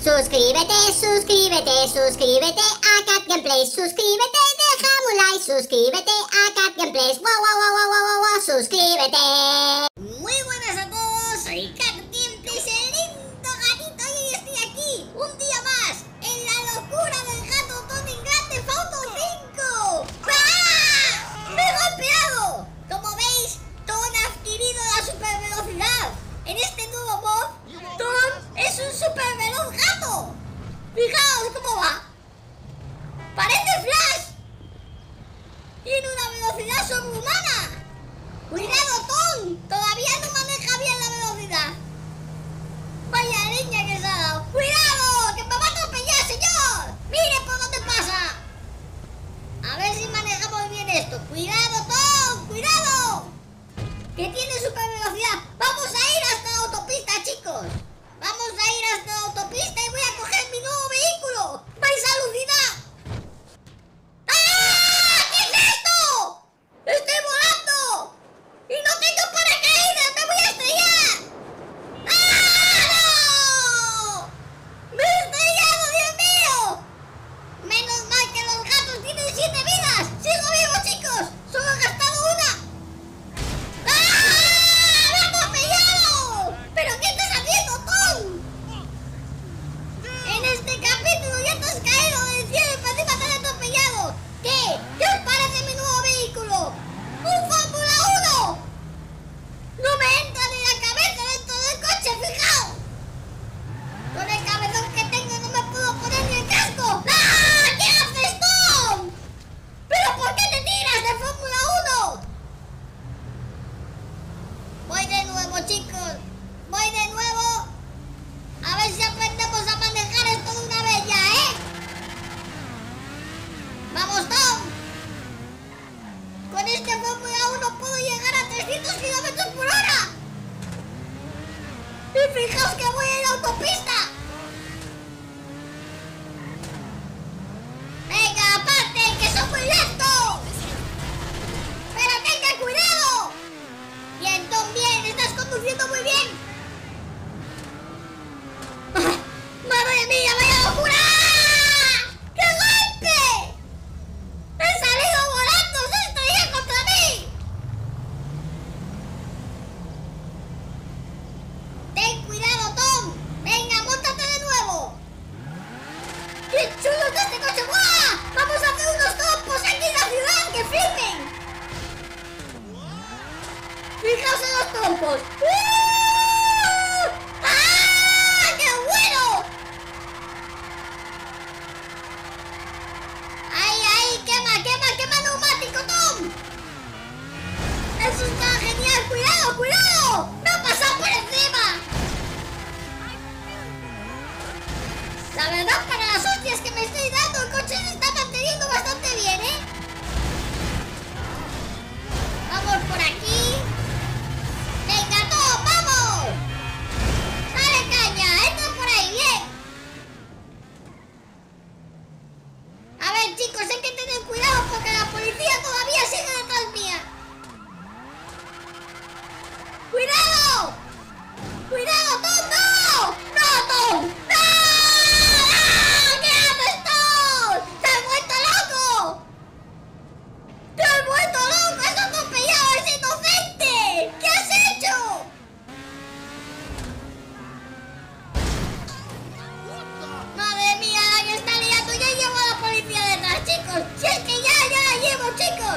Suscríbete, suscríbete, suscríbete a Cat Gameplays. Suscríbete, déjame un like. Suscríbete a Cat Gameplays. Wow, wow, wow, wow, wow, wow, suscríbete. Muy buenas a todos, soy Cat Gameplays, el lindo gatito, y hoy estoy aquí un día más en la locura del gato Tom en Grand Theft Auto 5. ¡Ah! ¡Me he golpeado! Como veis, Tom ha adquirido la supervelocidad. En este nuevo mod, Tom es un superveloz gato. Fijaos cómo va. Parece Flash. Tiene una velocidad sobrehumana. Cuidado, Tom. Todavía no maneja bien la velocidad. Vaya leña que se ha dado. Cuidado, que me va a atropellar, señor. Mire por dónde pasa. A ver si manejamos bien esto. Cuidado, Tom. Cuidado. Que tiene super velocidad. Vamos a ir hasta la autopista, chicos. Vamos a ir hasta la autopista y voy a coger mi nuevo vehículo. ¡Vais a alucinar! ¡Ah! ¿Qué es esto? ¡Estoy volando! ¡Y no tengo paracaídas! ¡Me voy a estrellar! ¡Ah! ¡No! ¡Me he estrellado, Dios mío! Menos mal que los gatos tienen 7 vidas. ¡Sigo vivo, chicos! ¡Solo he gastado una! ¿Pero qué estás haciendo, Tom? En este capítulo ya te has caído del cielo y para encima te has atropellado. ¿Qué? ¿Qué os parece mi nuevo vehículo? ¡Un Fórmula 1! No me entra ni la cabeza dentro del coche, fijaos. Con el cabezón que tengo no me puedo poner ni el casco. ¡Ah! ¿Qué haces, Tom? ¿Pero por qué te tiras de Fórmula 1? Voy de nuevo, chicos. Voy de nuevo. A ver si aprendemos a manejar esto de una vez ya, ¿eh? ¡Vamos, Tom! Con este Fórmula 1 puedo llegar a 300 kilómetros por hora. Y fijaos que voy en la autopista. ¡Venga, aparte, que soy muy lento! ¡Pero tenga cuidado! Bien, Tom, bien, estás conduciendo muy bien. ¡Madre mía, vaya locura! ¡Qué golpe! ¡He salido volando! ¡Se estrella contra mí! ¡Ten cuidado, Tom! ¡Venga, móntate de nuevo! ¡Qué chulo está este coche! ¡Guau! ¡Vamos a hacer unos trompos aquí en la ciudad! ¡Que flipen! ¡Fijaos en los trompos! ¡Ah! ¡Qué bueno! ¡Ay, ay! ¡Quema, quema, quema neumático, Tom! ¡Eso está genial! ¡Cuidado, cuidado! ¡Me ha pasado por encima! La verdad, para las hostias que me estoy dando, el coche se está manteniendo bastante bien, ¿eh? Vamos por aquí. ¡Venga, Tom, vamos! ¡Dale caña! ¡Entra por ahí, bien! A ver, chicos, hay que tener cuidado porque la policía todavía sigue detrás mía. ¡Cuidado! ¡Cuidado, Tom! ¡No! ¡No, Tom! ¡No! ¡No! ¿Qué haces, Tom? ¡Te has vuelto loco! ¡Te has vuelto loco! ¡Has atropellado a ese inocente! ¿Qué has hecho? ¡Madre mía, la que está liando! ¡Ya llevo a la policía detrás, chicos! ¡Si es que ya la llevo, chicos!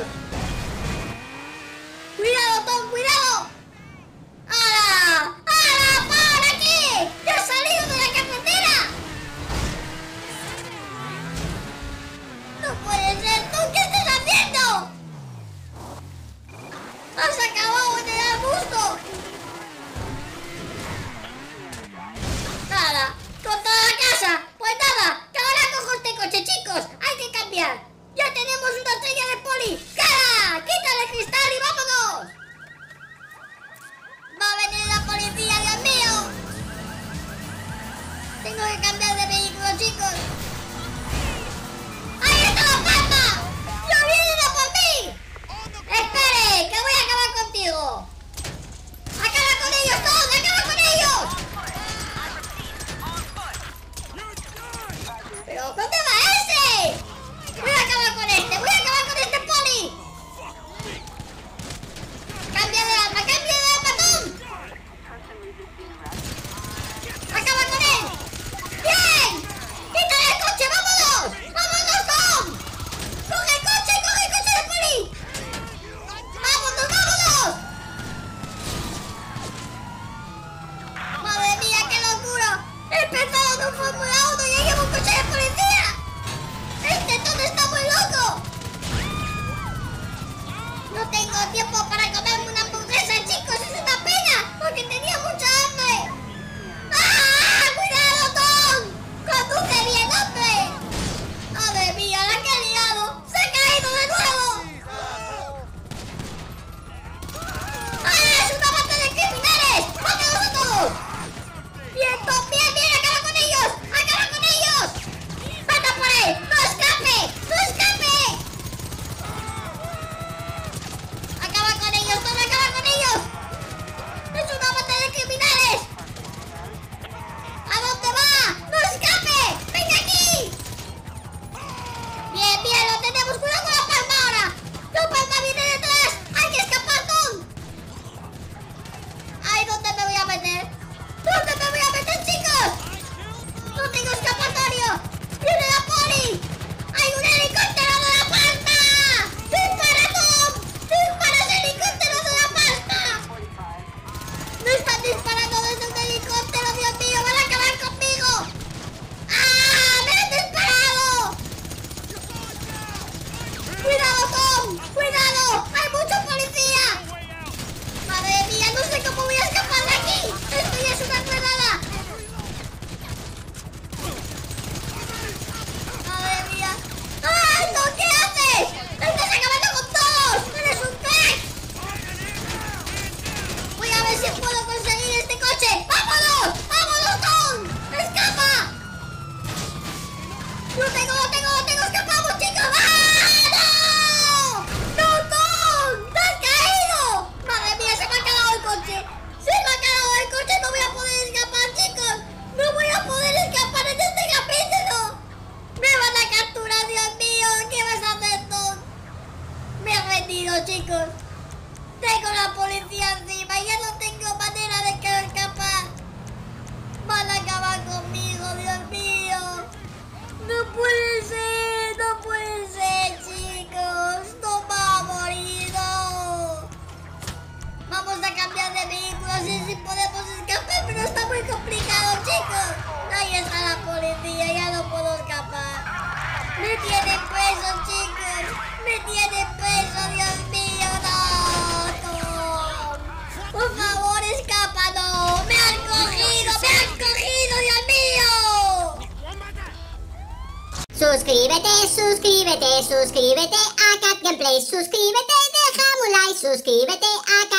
¡Cuidado, Tom! ¡Cuidado! ¡Hala! ¡Hala! ¡Para aquí! ¡Ya has salido de la carretera! ¡No puede ser! ¿Tú qué estás haciendo? ¡Has acabado en el arbusto! ¡Nada! ¡Con toda la casa! Pues nada, que ahora cojo este coche, chicos. Hay que cambiar. Ya tenemos una estrella de poli. ¡Cara! ¡Quítale el cristal y vámonos! Suscríbete, suscríbete, suscríbete a Cat Gameplay. Suscríbete, déjame un like. Suscríbete a Cat